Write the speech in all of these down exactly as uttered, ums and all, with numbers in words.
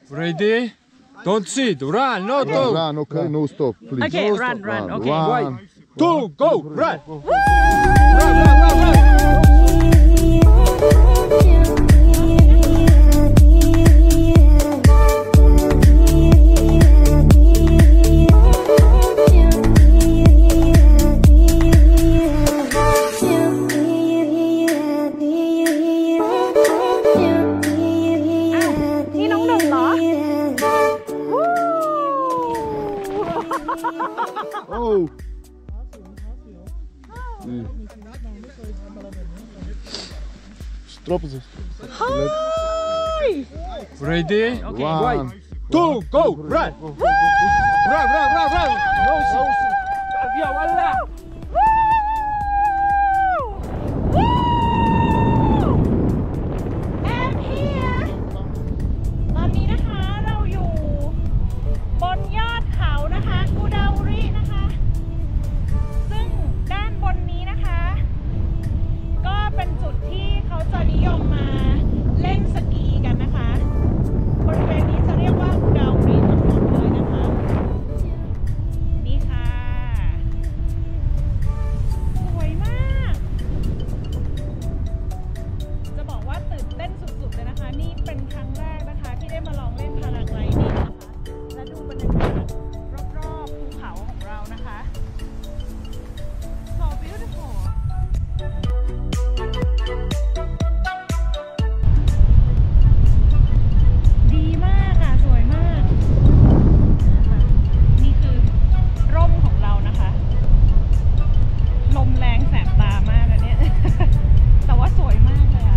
Ready? Don't sit. Run. No, Run, don't. run, okay, no stop, please. Okay, No run, stop. run, okay. One, two, go. Run. Run, run, run, run. Oh. Stop this. Ready? Okay. One. Two, go. Run. Run, run, run, run. No sit. Ya Allah. I'm here ตอนนี้นะคะเราอยู่บนยอดเขานะคะกูดาวรินะคะซึ่งด้านบนนี้นะคะก็เป็นจุดที่เขาจะนิยมมาเล่นสกีกันนะคะบริเวณนี้จะเรียกว่ากูดาวริทั้งหมดเลยนะคะนี่ค่ะสวยมากจะบอกว่าตื่นเต้นสุดๆเลยนะคะนี่เป็นครั้งแรกนะคะที่ได้มาลองเล่นพาราไกลดิ้งนะคะและดูบรรยากาศรอบๆภูเขาของเรานะคะ so beautiful ดีมากค่ะสวยมากนะคะนี่คือร่มของเรานะคะลมแรงแสบตามากอันเนี้ย แต่ว่าสวยมากเลยอ่ะ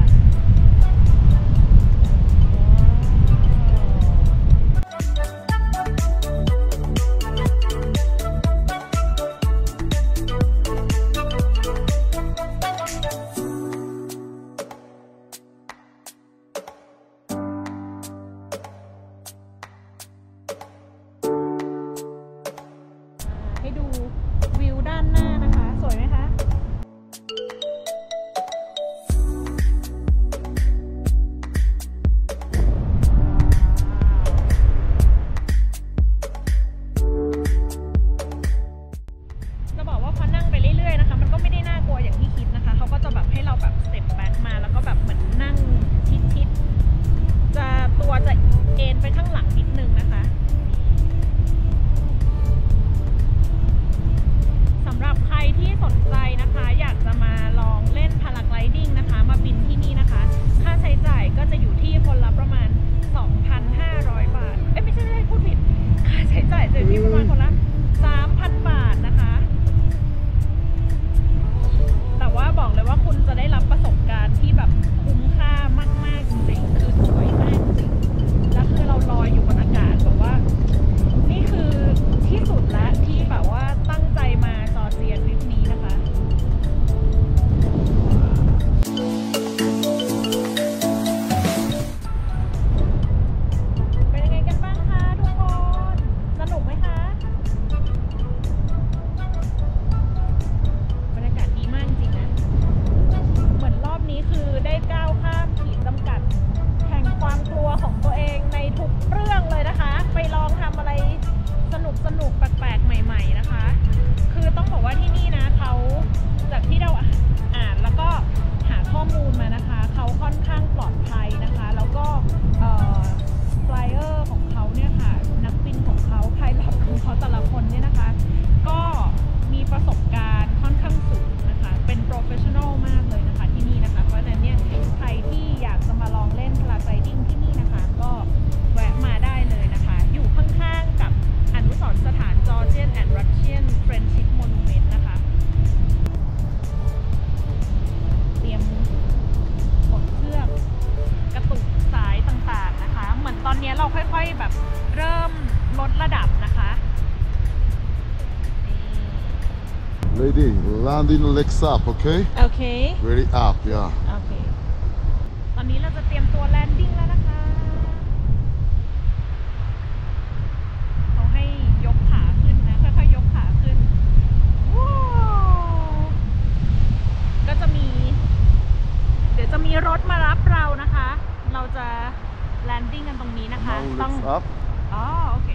ให้ดูวิวด้านหน้านะคะ สวยไหมคะ จะบอกว่าพอนั่งไปเรื่อยๆนะคะมันก็ไม่ได้น่ากลัวอย่างที่คิดนะคะเขาก็จะแบบให้เราแบบสเต็ปแบ็คมาแล้วก็แบบเหมือนนั่งชิดๆจะตัวจะเอ็นไปข้างหลังนิดนึงนะคะสำหรับใครที่สนใจนะคะอยากจะมาลองเล่นพาราไกลดิ้งนะคะมาบินที่นี่นะคะค่าใช้จ่ายก็จะอยู่ที่คนละประมาณ สองพันห้าร้อย บาทเอ้ยไม่ใช่ไม่ใช่พูดผิดค่าใช้จ่ายจะอยู่ที่ประมาณคนละ สามพัน บาทนะคะแต่ว่าบอกเลยว่าคุณจะได้รับประสบการณ์ที่แบบคุ้มค่ามากๆจริงๆคือสวยมากจริงแล้วคือเราลอยอยู่บนอากาศแบบว่านี่คือที่สุดแล้วที่แบบว่าตั้งใจมาจอร์เจียทริปนี้นะคะเป็นยังไงกันบ้างคะทุกคนสนุกไหมคะบรรยากาศดีมากจริงนะเหมือนรอบนี้คือได้ก้าวข้ามขีดจำกัดแห่งความกลัวของตัวเองในทุกเรื่องเลยนะคะไปลองทำอะไรสนุกสนุกแปลกๆใหม่ๆนะคะคือต้องบอกว่าที่นี่นะเขาจากที่เราอ่านแล้วก็หาข้อมูลมานะคะเขาค่อนข้างปลอดภัยนะคะแล้วก็เอ่อฟลายเออร์ของเขาเนี่ยค่ะนักบินของเขาไพลอตของเขาแต่ละคนเนี่ยนะคะก็มีประสบการณ์ค่อนข้างสูงนะคะเป็นโปรเฟชชั่นอลมากเลยนะคะที่นี่นะคะเพราะฉะนั้นเนี่ยใครที่อยากจะมาลองเล่นพาราไกลดิ้งที่นี่นะคะก็แวะมาได้เลยนะคะอยู่ข้างๆกับอนุสรณ์สถาน Georgian and Russian Friendship Monument นะคะเตรียมกดเชือกกระตุกสายต่างๆนะคะเหมือนตอนนี้เราค่อยๆแบบเริ่มลดระดับนะคะ Lady, landing legs up, okay? โอเค Very up, yeah. โอเค ตอนนี้เราจะเตรียมตัวแลนดิ้งแล้วนะคะเขาให้ยกขาขึ้นนะค่อยๆยกขาขึ้นว้าวก็จะมีเดี๋ยวจะมีรถมารับเรานะคะเราจะแลนดิ้งกันตรงนี้นะคะ Now ต้อง legs up. อ๋อโอเค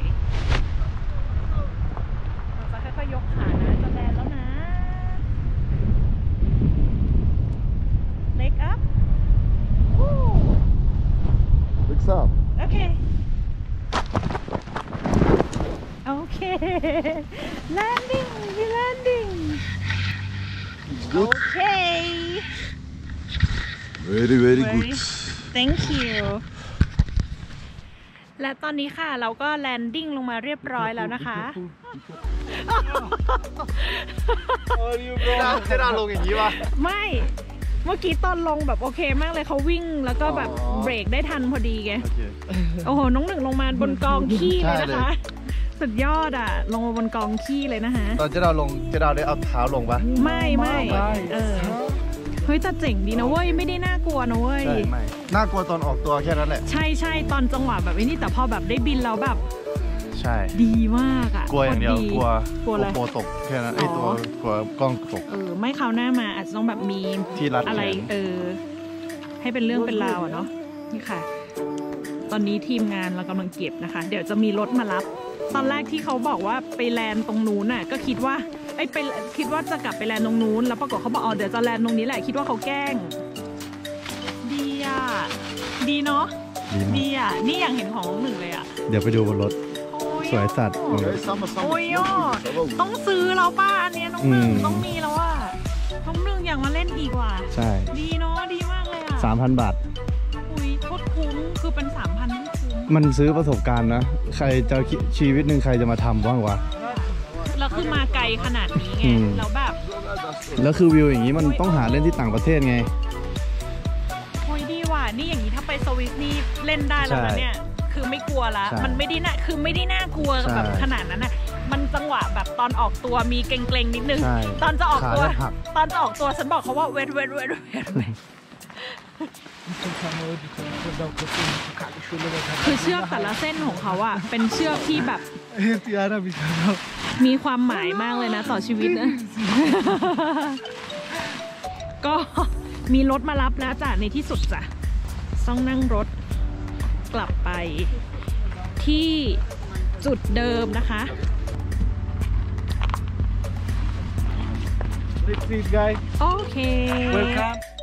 เราจะค่อยๆยกขานะจะแลนแล้วนะ leg up วู้ Legs up. โอเคโอเค landing we landing Good. okay Very, very good. thank you และตอนนี้ค่ะเราก็แลนดิ้งลงมาเรียบร้อยแล้วนะคะจะได้ลงอย่างนี้ป่ะไม่เมื่อกี้ตอนลงแบบโอเคมากเลยเขาวิ่งแล้วก็แบบอ๋อเบรกได้ทันพอดีไงโอเคโอ้โหน้องหนึ่งลงมาบนกองขี้เลยนะใช่เลคะยสุดยอดอ่ะ ลงมาบนกองขี้เลยนะคะตอนเจะเราลงเจะเราได้เอาเท้าลงปะไม่ไม่ไม่เออเฮ้ยแต่เจ๋งดีนะเว้ยไม่ได้น่ากลัวนะเว้ยใช่ไม่น่ากลัวตอนออกตัวแค่นั้นแหละใช่ใช่ตอนจังหวะแบบนี้แต่พอแบบได้บินแล้วแบบใช่ดีมากอ่ะกลัวอย่างเดียวโคตรกลัวกลัวอะไรโปรตกแค่นั้นไอ้อ๋อตัวกลัวกล้องตกเออไม่คราวหน้ามาอาจจะต้องแบบมีที่รัดอะไรแขนเออให้เป็นเรื่องเป็นราวอะเนาะนี่ค่ะ ตอนนี้ทีมงานเรากำลังเก็บนะคะ เดี๋ยวจะมีรถมารับ ตอนแรกที่เขาบอกว่าไปแลนด์ตรงนู้นน่ะก็คิดว่าไอ้ยไปคิดว่าจะกลับไปแลนด์ตรงนู้นแล้วปรากฏเขาบอกอ๋อเดี๋ยวจะแลนด์ตรงนี้แหละคิดว่าเขาแกล้ง ดีอ่ะดีเนาะดีมากดีอ่ะนี่อย่างเห็นของหนึ่งเลยอ่ะเดี๋ยวไปดูบนรถโอ้ยสวยสัตว์ Okay, summer, โอ้ย summer. ยอดต้องซื้อแล้วป้าอันเนี้ยน้องหนึ่งอืมต้องมีแล้วอ่ะน้องหนึ่งอยากมาเล่นอีกว่ะใช่ดีเนาะดีมากเลยอ่ะสามพันบาทอุ้ยโคตรคุ้มคือเป็นสามพันที่คุ้มมันซื้อประสบการณ์นะ ใครจะคิดชีวิตหนึ่งใครจะมาทำบ้างวะแล้วคือมาไกลขนาดนี้ไงอืมแล้วแบบแล้วคือวิวอย่างนี้มันต้องหาเล่นที่ต่างประเทศไงโอ้ยดีว่ะนี่อย่างนี้ถ้าไปสวิสนี่เล่นได้แล้วนะใช่เนี่ยคือไม่กลัวละใช่มันไม่ได้น่าคือไม่ได้น่ากลัวใช่แบบขนาดนั้นน่ะมันจังหวะแบบตอนออกตัวมีเกรงๆนิดนึงใช่ตอนจะออกตัวขาแทบหักตอนจะออกตัวฉันบอกเขาว่าเวทเวทเวทเวทคือเชือกแต่ละเส้นของเขาอะเป็นเชือกที่แบบ มีความหมายมากเลยนะต่อชีวิตนะ ก็มีรถมารับแล้วจ้ะในที่สุดจ้ะต้องนั่งรถกลับไปที่จุดเดิมนะคะ Let's see guys โอเค welcome